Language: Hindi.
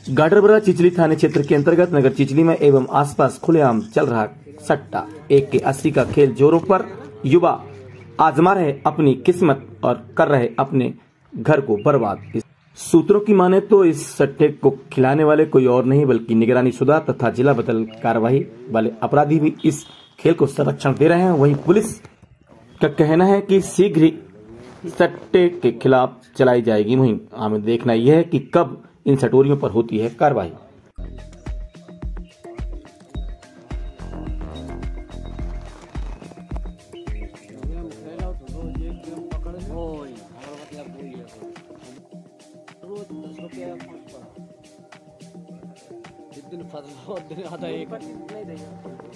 गाडरबरा चिचली थाने क्षेत्र के अंतर्गत नगर चिचली में एवं आसपास खुलेआम चल रहा सट्टा 1 के 80 का खेल जोरों पर युवा आजमा रहे अपनी किस्मत और कर रहे अपने घर को बर्बाद। सूत्रों की माने तो इस सट्टे को खिलाने वाले कोई और नहीं बल्कि निगरानी शुदा तथा जिला बदल कार्यवाही वाले अपराधी भी इस खेल को संरक्षण दे रहे हैं। वहीं पुलिस का कहना है कि शीघ्र ही सट्टे के खिलाफ चलाई जाएगी मुहिम। हमें देखना यह है कि कब इन सटोरियों पर होती है कार्रवाई। दिन फसल दिन आधा एक नहीं देगा।